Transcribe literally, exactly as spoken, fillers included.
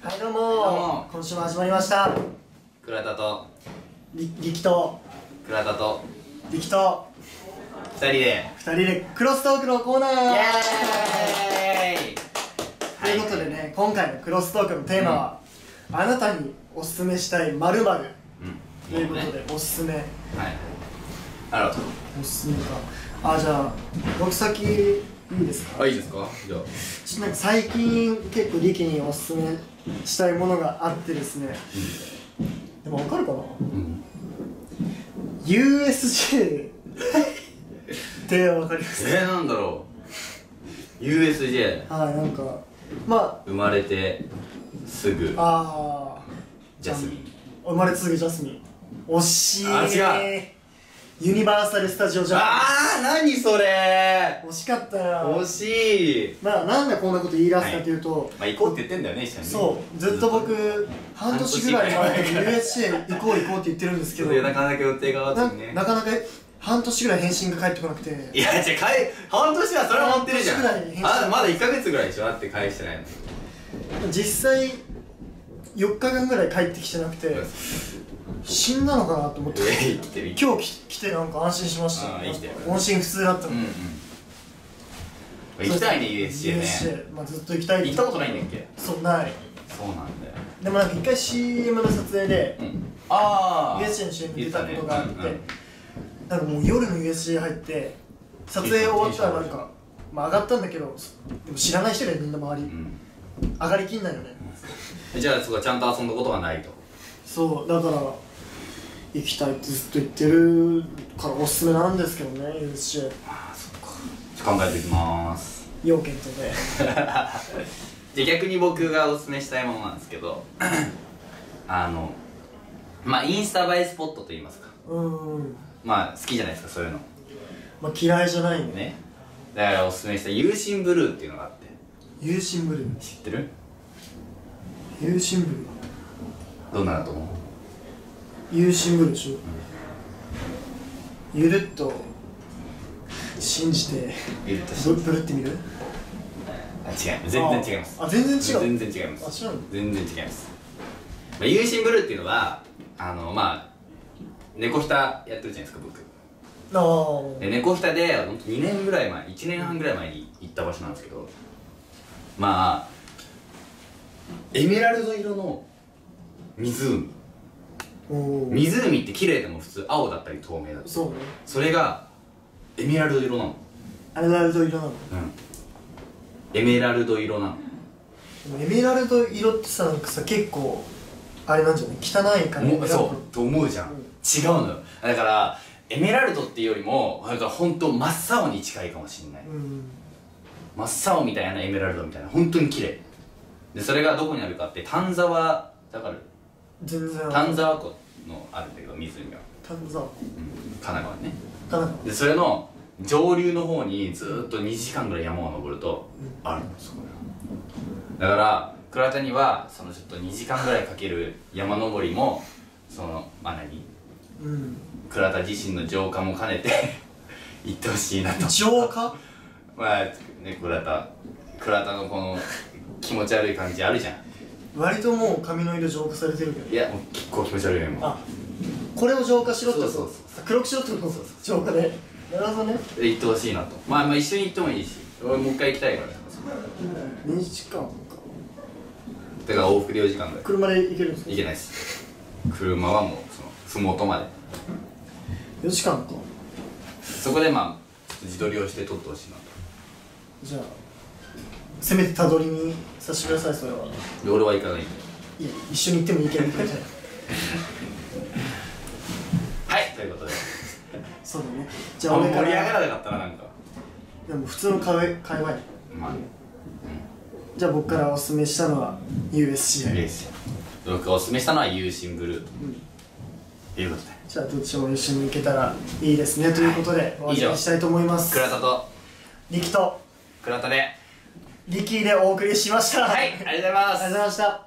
はいどうもー、今週も始まりました。 倉田とり力と倉田と力とふたりでふたりでクロストークのコーナー。イエーイということでね、今回のクロストークのテーマは、うん、あなたにおすすめしたい〇〇ということで、ね、おすすめ。はい、 なるほど。 おすすめか。あ、じゃあ僕先いいですか。 あ、いいですか。じゃあちょっとなんか最近結構力におすすめしたいものがあってですね、うん、でも分かるかな、うん、ユーエスジェー って分かりますか。 えー、なんだろう。 ユーエスジェー。 はい、なんかまあ生まれてすぐああジャスミン。 生まれてすぐジャスミン。惜しい。 あ、違う。 ユニバーサル・スタジオ・ジャパン。 あー、何それ。 惜しかったよ。 惜しい。 まあなんでこんなこと言い出すかというと、はい、 まあ行こうって言ってんだよね、一緒にね。 そう、ずっと僕半年ぐらい前に ユーエスジェー 行こう行こうって言ってるんですけど、 なかなか予定が合わずにね、 なかなか半年ぐらい返信が返ってこなくて。 いや、じゃあ半年はそれは持ってるじゃん。あ、まだいっかげつぐらいでしょ。だって返してないの。 実際よっかかんぐらい帰ってきてなくて、死んだのかなと思って、今日来てなんか安心しました。音信不通だったの。 行きたいね、ユーエスジェー ね。 まあずっと行きたい。 行ったことないんだっけ。 そう、ない。 そうなんだよ。 でもなんか一回 シーエム の撮影で ユーエスジェー の シーエム 出たことがあって、なんかもう夜の ユーエスジェー 入って撮影終わったらなんかまあ上がったんだけど、でも知らない人がみんな周り上がりきんないよね。 じゃあそこはちゃんと遊んだことがないと。 そうだから行きたいってずっと言ってるからおすすめなんですけどね、 ユーエスジェー。 ああ、そっか。考えていきまーす。 要件とでで、逆に僕がおすすめしたいものなんですけどあのまあインスタ映えスポットといいますか、うん、まあ好きじゃないですか、そういうの。 まあ嫌いじゃないね。 ね、だからおすすめしたユーシンブルーっていうのがあって。 ユーシンブルー知ってる？ ユーシンブルーどんなだと思う？ ユーシンブルーでしょ、うん、ゆるっと信じてゆるっと信じてブルってみる？ あ、違う、全然違います。 あ、全然違う。 全然違います。 あ、違うの？ 全然違います。まあ、ユーシンブルーっていうのはあのまあ猫ひたやってるじゃないですか、僕。ああ。で、猫ひたでほんとにねんぐらい前、いちねんはんぐらい前に行った場所なんですけど、まあエメラルド色の湖。湖って綺麗でも普通青だったり透明だったり。そうね。それがエメラルド色なの。 エメラルド色なの。うん。 エメラルド色なの。 エメラルド色ってさ、なんかさ、結構あれなんじゃない？汚いから。 そうと思うじゃん。違うのよ。だからエメラルドっていうよりもなんか本当真っ青に近いかもしれない。真っ青みたいなエメラルドみたいな、本当に綺麗で、それがどこにあるかって丹沢だから。 全然丹沢湖のあるんだけど、湖が丹沢湖、 うん、神奈川ね。 神奈川で、それの上流の方にずーっとにじかんぐらい山を登るとあるんです、これ。だから倉田にはそのちょっとにじかんぐらいかける山登りもそのまあ何、うん、倉田自身の浄化も兼ねて行ってほしいなと。 浄化まあね、倉田倉田のこの気持ち悪い感じあるじゃん。 割ともう髪の色浄化されてるけど。 いや、もう結構気持ち悪いよもう。あ、これを浄化しろってこと？ そうそうそう、 黒くしろってこと？浄化で。なるほどね。 で、行ってほしいなと。まあまあ一緒に行ってもいいし、俺もう一回行きたいから。 にじかんか。 だから往復でよじかんぐらい。 車で行けるんですか？ 行けないです。車はもうそのふもとまでよじかんか。 そこでまあ自撮りをして撮ってほしいなと。 じゃあせめてたどりにさせてください、それは。 で、俺は行かないんで。 いや、一緒に行ってもいいけどみたいな。 はい、ということでそうだね。じゃあ俺から盛り上がらなかったな、なんか。 でも普通の会話会話や。まあね、うん、じゃあ僕からおすすめしたのは ユーエスジェー。 僕がおすすめしたのはユーシンブルーと、うん、いうことで、 じゃあどっちも一緒に行けたらいいですねということで終わりにしたいと思います。 倉田と力と倉田で力でお送りしました。 はい、ありがとうございます。 ありがとうございました。